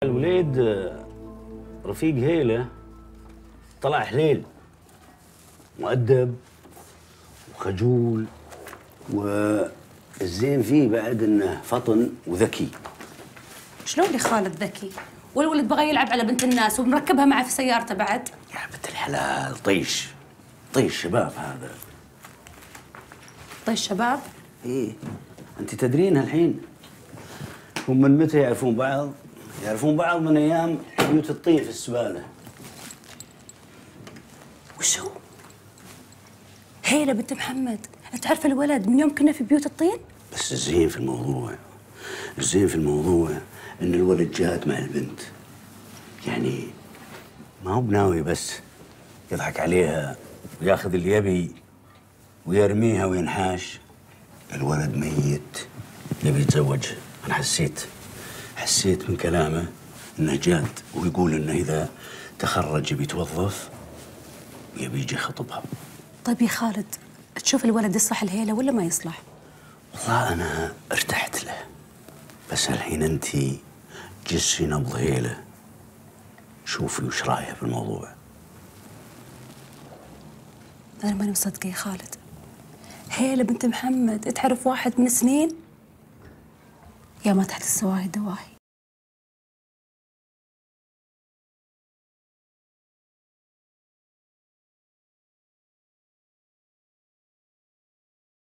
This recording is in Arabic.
الوليد رفيق هيله طلع حليل، مؤدب وخجول، والزين فيه بعد انه فطن وذكي. شلون يا خالد ذكي؟ والولد بغى يلعب على بنت الناس ومركبها معه في سيارته بعد. يا بنت الحلال طيش شباب هذا. طيش شباب؟ ايه، انت تدرين الحين هم من متى يعرفون بعض؟ يعرفون بعض من ايام بيوت الطين في السباله. وشو؟ هيلة بنت محمد تعرف الولد من يوم كنا في بيوت الطين؟ بس الزين في الموضوع ان الولد جاد مع البنت، يعني ما هو بناوي بس يضحك عليها وياخذ اللي يبي ويرميها وينحاش. الولد ميت يبي يتزوجها. انا حسيت من كلامه انه جاد، ويقول انه اذا تخرج يبي يتوظف ويبي يجي يخطبها. طيب يا خالد تشوف الولد يصلح الهيلة ولا ما يصلح؟ والله انا ارتحت له، بس الحين انت جسي نبض هيله، شوفي وش رايها في الموضوع. انا ماني مصدقه يا خالد. هيلة بنت محمد تعرف واحد من سنين؟ يا ما تحت السواهي دواهي.